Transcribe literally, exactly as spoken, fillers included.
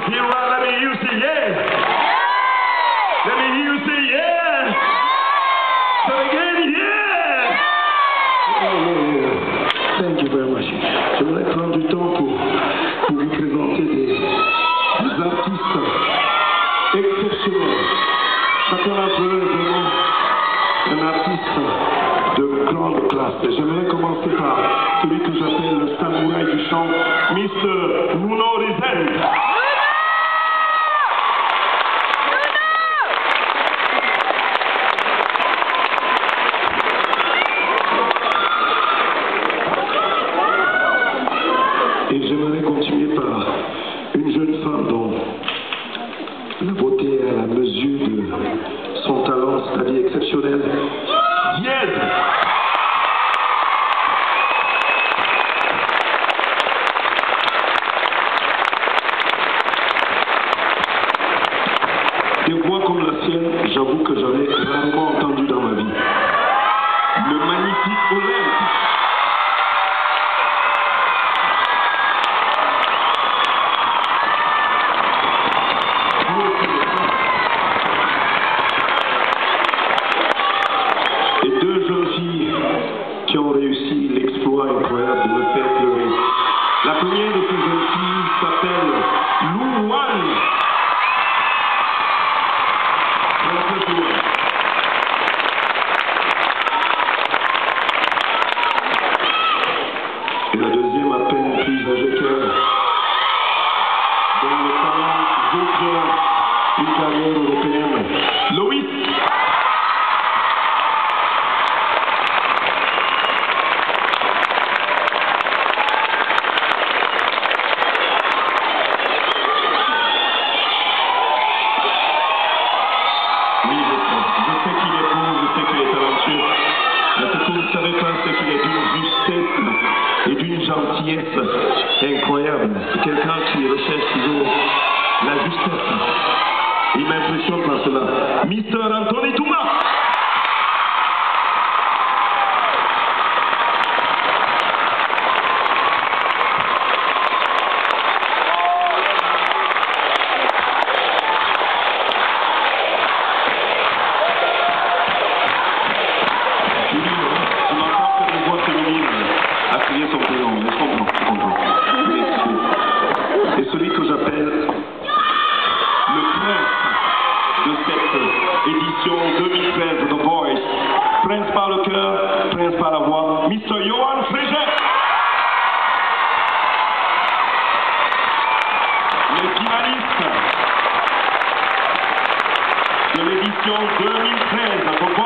Here, right, let me hear you say yeah. Let me hear you say yeah. So again, yeah. Oh, yeah, yeah. Thank you very much. J'aimerais prendre du temps pour, pour vous présenter des, des artistes exceptionnels. Chacun d'entre eux est vraiment un artiste de grande classe. J'aimerais commencer par celui que j'appelle le samouraï du chant, mister Nuno Rezende. Et j'aimerais continuer par une jeune femme dont la beauté est à la mesure de son talent, c'est-à-dire exceptionnel. Yes. Des voix comme la sienne, j'avoue que j'en ai rarement entendu dans ma vie. Le magnifique Olympe. Et deux jeunes filles qui ont réussi l'exploit incroyable de me faire pleurer. La première de ces jeunes filles s'appelle Lou Wan. Et la deuxième, à peine plus âgée qu'elle, dont le talent veut faire une carrière européenne. Loïs. Oui, je sais. Je sais qu'il est beau, je sais qu'il est talentueux. Mais ce que vous ne savez pas, c'est qu'il est d'une justesse et d'une gentillesse incroyable. C'est quelqu'un qui recherche toujours la justesse. Il m'impressionne par cela. mister Anthony Thomas. Son prénom, mais je comprends, je comprends. Et celui que j'appelle le prince de cette édition deux mille treize de The Voice, prince par le cœur, prince par la voix, mister Johan Frégé. Les finalistes de l'édition deux mille treize de The Voice.